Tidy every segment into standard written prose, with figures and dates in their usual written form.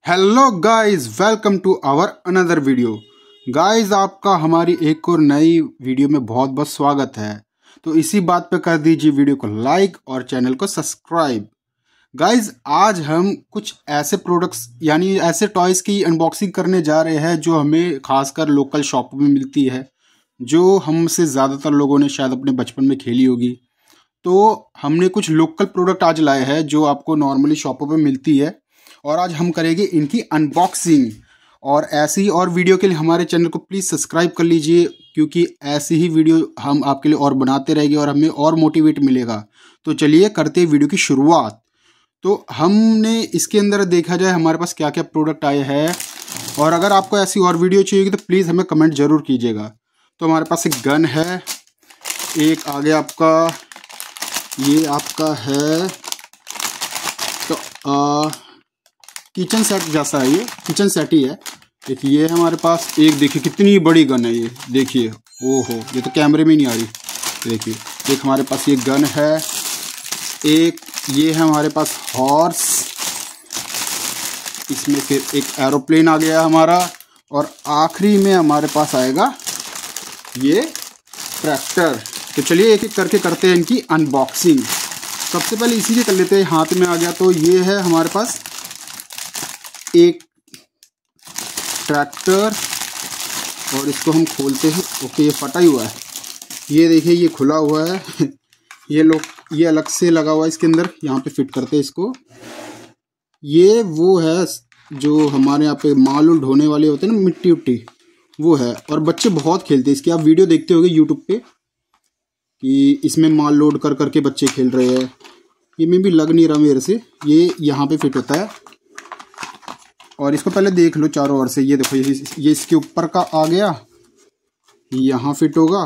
Hello guys, welcome to our another video. Guys, आपका हमारी एक और नई वीडियो में बहुत बहुत स्वागत है। तो इसी बात पे कर दीजिए वीडियो को लाइक और चैनल को सब्सक्राइब। गाइस, आज हम कुछ ऐसे प्रोडक्ट्स यानी ऐसे टॉयज़ की अनबॉक्सिंग करने जा रहे हैं जो हमें खासकर लोकल शॉपों में मिलती है, जो हमसे ज़्यादातर लोगों ने शायद अपने बचपन में खेली होगी। तो हमने कुछ लोकल प्रोडक्ट आज लाए हैं जो आपको नॉर्मली शॉपों पे मिलती है, और आज हम करेंगे इनकी अनबॉक्सिंग। और ऐसी और वीडियो के लिए हमारे चैनल को प्लीज़ सब्सक्राइब कर लीजिए, क्योंकि ऐसी ही वीडियो हम आपके लिए और बनाते रहेंगे और हमें और मोटिवेट मिलेगा। तो चलिए करते हैं वीडियो की शुरुआत। तो हमने इसके अंदर देखा जाए हमारे पास क्या क्या प्रोडक्ट आए हैं, और अगर आपको ऐसी और वीडियो चाहिए तो प्लीज़ हमें कमेंट ज़रूर कीजिएगा। तो हमारे पास एक गन है, एक आगे आपका ये आपका है तो किचन सेट जैसा है, ये किचन सेट ही है। देखिए ये है हमारे पास एक, देखिए कितनी बड़ी गन है ये, देखिए ओहो ये तो कैमरे में नहीं आ रही। देखिए एक हमारे पास ये गन है, एक ये है हमारे पास हॉर्स, इसमें फिर एक एरोप्लेन आ गया हमारा, और आखिरी में हमारे पास आएगा ये ट्रैक्टर। तो चलिए एक एक करके करते हैं इनकी अनबॉक्सिंग। सबसे पहले इसी के कर लेते हैं, हाथ में आ गया। तो ये है हमारे पास एक ट्रैक्टर, और इसको हम खोलते हैं। ओके, ये फटा ही हुआ है, ये देखिए ये खुला हुआ है ये अलग से लगा हुआ है इसके अंदर, यहाँ पे फिट करते हैं इसको। ये वो है जो हमारे यहाँ पे माल ढोने वाले होते हैं ना, मिट्टी उट्टी, वो है। और बच्चे बहुत खेलते हैं इसकी, आप वीडियो देखते होंगे यूट्यूब पे कि इसमें माल लोड कर करके बच्चे खेल रहे हैं। ये में भी लग नहीं रहा मेरे से, ये यहाँ पे फिट होता है। और इसको पहले देख लो चारों ओर से, ये देखो ये इसके ऊपर का आ गया, यहाँ फिट होगा।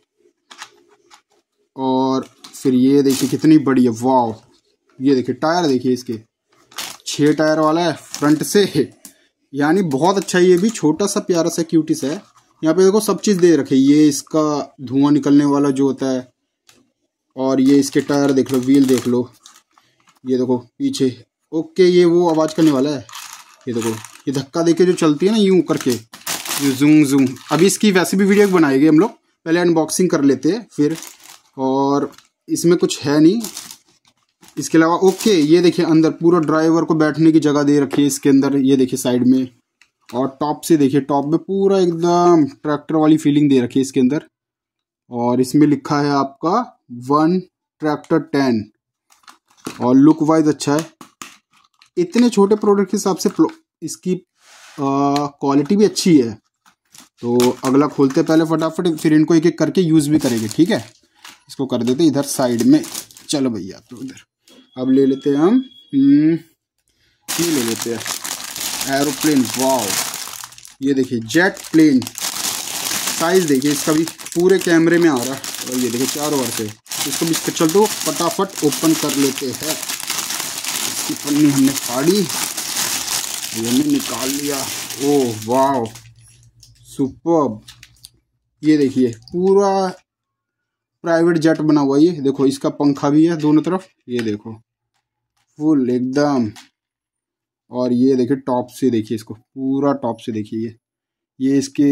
और फिर ये देखिए कितनी बड़ी है, वाव। ये देखिए टायर देखिए इसके 6 टायर वाला है फ्रंट से, यानी बहुत अच्छा है। ये भी छोटा सा प्यारा सा क्यूटी सा है। यहाँ पे देखो सब चीज़ दे रखे, ये इसका धुआं निकलने वाला जो होता है, और ये इसके टायर देख लो, व्हील देख लो, ये देखो पीछे। ओके, ये वो आवाज़ करने वाला है, ये देखो ये धक्का देके जो चलती है ना यूं करके, ये जूम जूम। अभी इसकी वैसे भी वीडियो बनाएगी हम लोग, पहले अनबॉक्सिंग कर लेते हैं फिर। और इसमें कुछ है नहीं इसके अलावा। ओके, ये देखिए अंदर पूरा ड्राइवर को बैठने की जगह दे रखी है इसके अंदर, ये देखिए साइड में। और टॉप से देखिए, टॉप में पूरा एकदम ट्रैक्टर वाली फीलिंग दे रखी है इसके अंदर। और इसमें लिखा है आपका 1 ट्रैक्टर 10, और लुक वाइज अच्छा है। इतने छोटे प्रोडक्ट के हिसाब से इसकी क्वालिटी भी अच्छी है। तो अगला खोलते पहले फटाफट, फिर इनको एक एक करके यूज़ भी करेंगे, ठीक है। इसको कर देते इधर साइड में। चलो भैया, तो इधर अब ले लेते हैं हम ये ले लेते हैं एरोप्लेन। वाव, ये देखिए जेट प्लेन, साइज़ देखिए इसका भी पूरे कैमरे में आ रहा है। और ये देखिए चारों ओर से, इसको भी चलते फटाफट ओपन कर लेते हैं। इसकी पन्नी हमने फाड़ी, ये हमने निकाल लिया। Oh wow, superb. ये देखिए पूरा प्राइवेट जेट बना हुआ है, ये देखो इसका पंखा भी है दोनों तरफ, ये देखो फुल एकदम। और ये देखिए टॉप से देखिए इसको, पूरा टॉप से देखिए ये इसके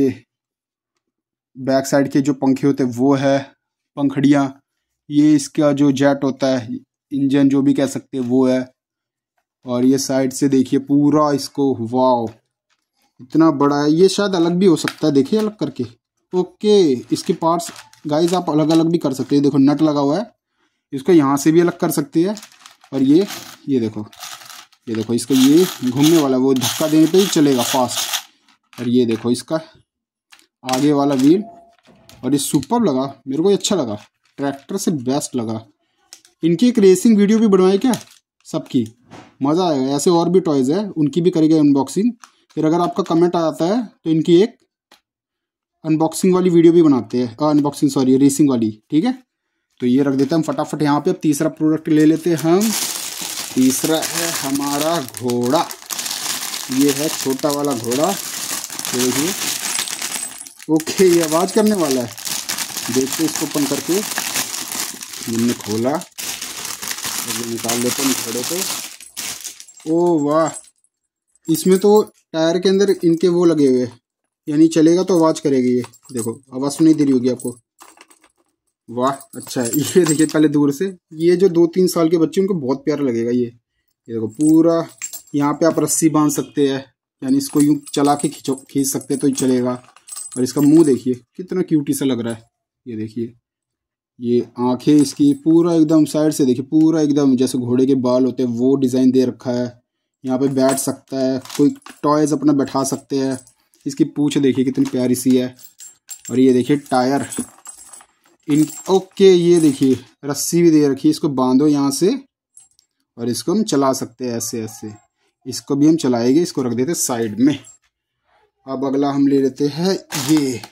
बैक साइड के जो पंखे होते हैं वो है, पंखड़ियाँ। ये इसका जो जेट होता है, इंजन जो भी कह सकते हैं, वो है। और ये साइड से देखिए पूरा इसको, वाव इतना बड़ा है। ये शायद अलग भी हो सकता है, देखिए अलग करके। ओके, इसके पार्ट्स गाइस आप अलग अलग भी कर सकते हैं। देखो नट लगा हुआ है, इसको यहाँ से भी अलग कर सकते हैं। और ये देखो इसका ये घूमने वाला, वो धक्का देने पे ही चलेगा फास्ट। और ये देखो इसका आगे वाला व्हील, और ये सुपर लगा मेरे को, अच्छा लगा, ट्रैक्टर से बेस्ट लगा। इनकी एक रेसिंग वीडियो भी बनवाए क्या, सबकी मज़ा आएगा। ऐसे और भी टॉयज़ है, उनकी भी करेंगे अनबॉक्सिंग। फिर अगर आपका कमेंट आता है तो इनकी एक अनबॉक्सिंग वाली वीडियो भी बनाते हैं, अनबॉक्सिंग सॉरी रेसिंग वाली, ठीक है। तो ये रख देते हैं हम फटाफट यहाँ पे। अब तीसरा प्रोडक्ट ले लेते हैं हम। तीसरा है हमारा घोड़ा, ये है छोटा वाला घोड़ा, देखिए। ओके, ये आवाज़ करने वाला है, देखते इसको ओपन करके। हमने खोला, निकाल लेते हैं घोड़े को। ओ वाह, इसमें तो टायर के अंदर इनके वो लगे हुए, यानी चलेगा तो आवाज़ करेगी। ये देखो आवाज़ सुनाई दे रही होगी आपको। वाह अच्छा है। ये देखिए पहले दूर से, ये जो 2-3 साल के बच्चे उनको बहुत प्यारा लगेगा ये देखो पूरा। यहाँ पे आप रस्सी बांध सकते हैं, यानी इसको यूँ चला के खींच सकते हैं तो ही चलेगा। और इसका मुंह देखिए कितना क्यूटी सा लग रहा है। ये देखिए ये आंखें इसकी पूरा एकदम साइड से देखिए, पूरा एकदम जैसे घोड़े के बाल होते हैं वो डिज़ाइन दे रखा है। यहाँ पे बैठ सकता है, कोई टॉयज अपना बैठा सकते हैं। इसकी पूंछ देखिए कितनी प्यारी सी है। और ये देखिए टायर इन ओके, ये देखिए रस्सी भी दे रखी है, इसको बांधो यहाँ से और इसको हम चला सकते हैं ऐसे ऐसे। इसको भी हम चलाएंगे, इसको रख देते साइड में। अब अगला हम ले लेते हैं ये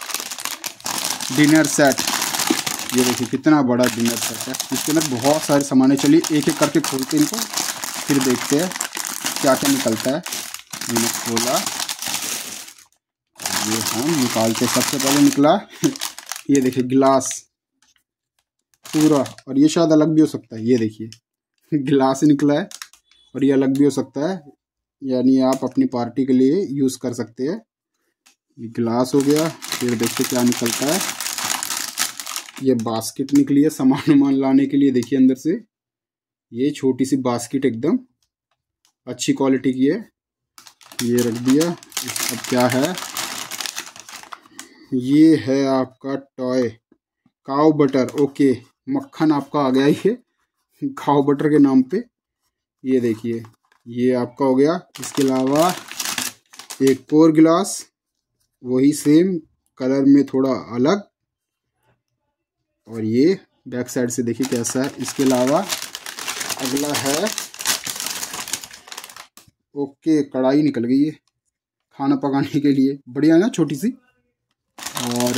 डिनर सेट। ये देखिए कितना बड़ा डिनर सेट है, इसके अंदर बहुत सारे सामान है। चलिए एक एक करके खोलते हैं इनको, फिर देखते हैं क्या क्या निकलता है। मैंने खोला, ये हम निकालते, सबसे पहले निकला ये देखिए गिलास पूरा, और ये शायद अलग भी हो सकता है। ये देखिए गिलास निकला है और ये अलग भी हो सकता है, यानी आप अपनी पार्टी के लिए यूज़ कर सकते हैं। ये गिलास हो गया। फिर देखते क्या निकलता है। ये बास्केट निकली है सामान लाने के लिए। देखिए अंदर से ये छोटी सी बास्केट एकदम अच्छी क्वालिटी की है। ये रख दिया। अब क्या है, ये है आपका टॉय काऊ बटर। ओके, मक्खन आपका आ गया ये काऊ बटर के नाम पे। ये देखिए ये आपका हो गया। इसके अलावा एक और गिलास, वही सेम कलर में थोड़ा अलग, और ये बैक साइड से देखिए कैसा है। इसके अलावा अगला है ओके, कढ़ाई निकल गई है खाना पकाने के लिए, बढ़िया है ना, छोटी सी। और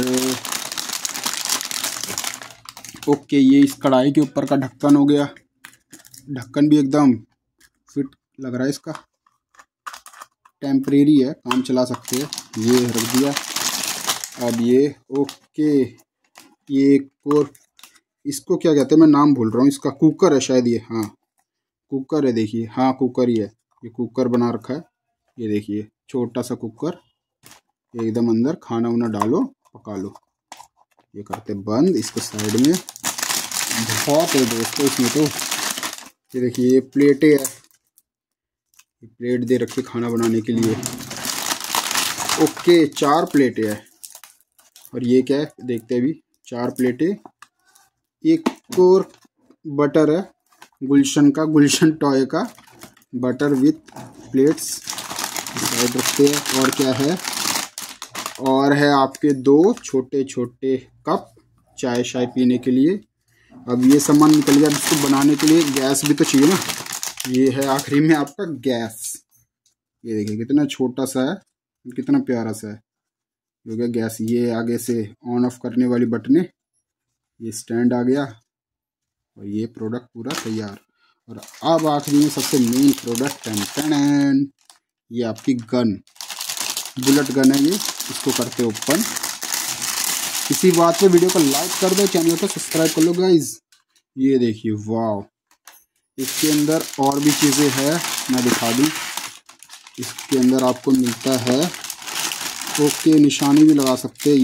ओके, ये इस कढ़ाई के ऊपर का ढक्कन हो गया। ढक्कन भी एकदम फिट लग रहा है इसका, टेम्परेरी है, काम चला सकते हैं। ये रख दिया। अब ये ओके, ये एक और, इसको क्या कहते हैं मैं नाम भूल रहा हूँ इसका, कुकर है शायद ये। हाँ कुकर है, देखिए हाँ कुकर ही है। ये कुकर बना रखा है। ये देखिए छोटा सा कुकर, एकदम अंदर खाना वाना डालो पका लो। ये करते बंद, इसको साइड में। बहुत है दोस्तों इसमें तो। ये देखिए ये प्लेटें है, ये प्लेट दे रखी खाना बनाने के लिए। ओके 4 प्लेटें है। और ये क्या है देखते हैं अभी। 4 प्लेटें, एक और बटर है गुलशन का, गुलशन टॉय का बटर विथ प्लेट्स साइड रखते हैं। और क्या है, और है आपके 2 छोटे छोटे कप चाय शाय पीने के लिए। अब ये सामान निकल गया। इसको बनाने के लिए गैस भी तो चाहिए ना। ये है आखिरी में आपका गैस। ये देखिए कितना छोटा सा है, कितना प्यारा सा है। हो गया गैस। ये आगे से ऑन ऑफ करने वाली बटने, ये स्टैंड आ गया, और ये प्रोडक्ट पूरा तैयार। और अब आखिरी में सबसे मेन प्रोडक्ट, टन ये आपकी गन, बुलेट गन है ये। इसको करते ओपन। इसी बात पे वीडियो को लाइक कर दो, चैनल को सब्सक्राइब कर लो गाइज। ये देखिए वाह, इसके अंदर और भी चीज़ें हैं, मैं दिखा दूँ। इसके अंदर आपको मिलता है ओके, निशानी भी लगा सकते हैं।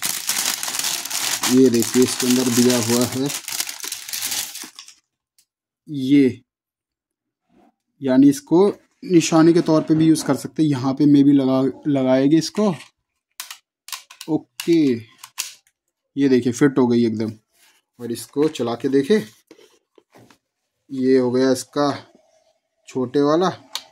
ये देखिए इसके अंदर दिया हुआ है ये, यानी इसको निशानी के तौर पे भी यूज़ कर सकते हैं। यहाँ पे मैं भी लगाएंगे इसको। ओके ये देखिए फिट हो गई एकदम। और इसको चला के देखे, ये हो गया इसका छोटे वाला,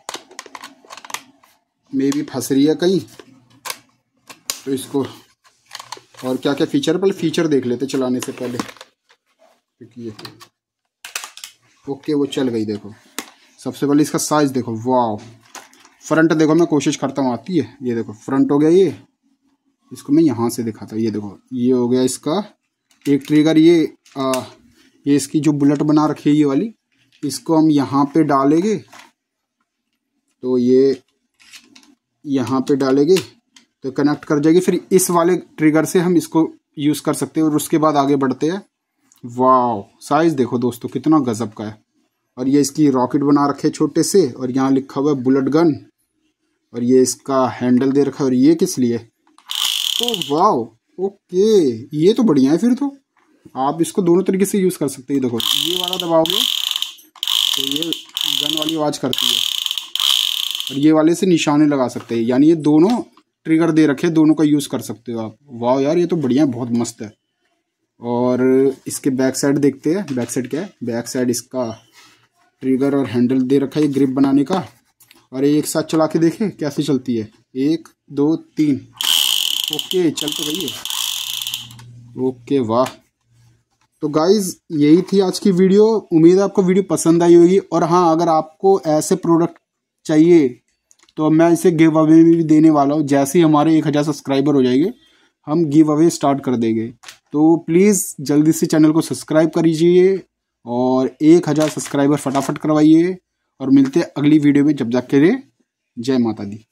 मे भी फंस रही है कहीं, तो इसको। और क्या क्या फीचर, पहले फीचर देख लेते चलाने से पहले। ये ओके वो चल गई। देखो सबसे पहले इसका साइज देखो, वाह। फ्रंट देखो, मैं कोशिश करता हूँ आती है। ये देखो फ्रंट हो गया ये। इसको मैं यहाँ से दिखाता हूँ। ये देखो ये हो गया इसका एक ट्रिगर। ये इसकी जो बुलेट बना रखी है ये वाली, इसको हम यहाँ पे डालेंगे तो ये यहाँ पे डालेंगे तो कनेक्ट कर जाएगी। फिर इस वाले ट्रिगर से हम इसको यूज़ कर सकते हैं और उसके बाद आगे बढ़ते हैं। वाह साइज़ देखो दोस्तों कितना गजब का है। और ये इसकी रॉकेट बना रखे छोटे से, और यहाँ लिखा हुआ है बुलेट गन। और ये इसका हैंडल दे रखा है। और ये किस लिए? तो वाओ, ओके, ये तो बढ़िया है। फिर तो आप इसको दोनों तरीके से यूज़ कर सकते हैं। देखो ये वाला दबाओगे तो ये गन वाली आवाज़ करती है, और ये वाले से निशाने लगा सकते हैं। यानी ये दोनों ट्रिगर दे रखे, दोनों का यूज़ कर सकते हो आप। वाह यार, ये तो बढ़िया है, बहुत मस्त है। और इसके बैक साइड देखते हैं, बैक साइड क्या है। बैक साइड इसका ट्रिगर और हैंडल दे रखा है ग्रिप बनाने का। और एक साथ चला के देखें कैसे चलती है। 1 2 3, ओके, चल तो गई है। ओके, वाह। तो गाइज यही थी आज की वीडियो। उम्मीद है आपको वीडियो पसंद आई होगी। और हाँ, अगर आपको ऐसे प्रोडक्ट चाहिए तो मैं इसे गिव अवे में भी देने वाला हूँ। जैसे ही हमारे 1000 सब्सक्राइबर हो जाएंगे, हम गिव अवे स्टार्ट कर देंगे। तो प्लीज़ जल्दी से चैनल को सब्सक्राइब करिए और 1000 सब्सक्राइबर फटाफट करवाइए। और मिलते हैं अगली वीडियो में। जब तक के लिए जय माता दी।